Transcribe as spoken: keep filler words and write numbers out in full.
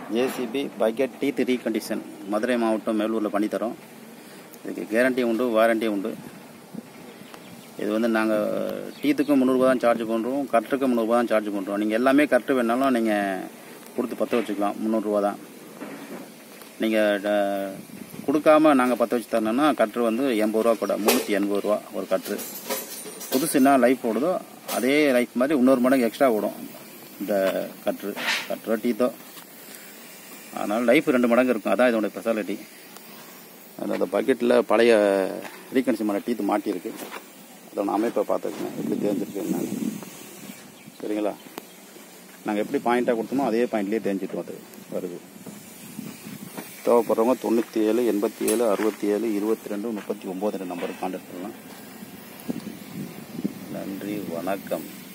JCB bucket teeth recondition Madurai மாவட்டம் மேலூரில் பண்ணித்தரோம். இதுக்கு கேரண்டி உண்டு, வாரண்டி உண்டு. இது வந்து நாங்கள் டீத்துக்கும் முந்நூறுரூவா தான் சார்ஜ் பண்ணுறோம், கட்டருக்கு முந்நூறுரூவா தான் சார்ஜ் பண்ணுறோம். நீங்கள் எல்லாமே கட்டு வேணாலும் நீங்கள் கொடுத்து பற்ற வச்சுக்கலாம், முந்நூறுரூவா தான். நீங்கள் கொடுக்காம நாங்கள் பற்ற வச்சு தரணுன்னா கட்ரு வந்து எண்பது ரூபா கூட, முந்நூற்றி எண்பது ரூபா ஒரு கட்ரு. புதுசு என்ன லைஃப் ஓடுதோ அதே லைஃப் மாதிரி இன்னொரு மடங்கு எக்ஸ்ட்ரா ஓடும் இந்த கட்ரு கட்ரோ டீத்தோ. அதனால் லைஃப் ரெண்டு மடங்கு இருக்கும். அதான் இதோடைய ஸ்பெஷாலிட்டி. அந்த பக்கெட்டில் பழைய ரீகண்டிஷன் பண்ண டீத்து மாட்டியிருக்கு. அதோட அமைப்பை பார்த்துக்கங்க, எப்படி தெரிஞ்சிருக்கு என்ன. சரிங்களா? நாங்கள் எப்படி பாயிண்ட்டாக கொடுத்தோமோ அதே பாயிண்ட்லேயே தெரிஞ்சுட்டு அது வருது. தேவைப்படுறவங்க தொண்ணூற்றி ஏழு எண்பத்தி ஏழு அறுபத்தி ஏழு இருபத்தி ரெண்டு முப்பத்தி ஒம்பது ரெண்டு நம்பருக்கு கான்டாக்ட் பண்ணலாம். நன்றி, வணக்கம்.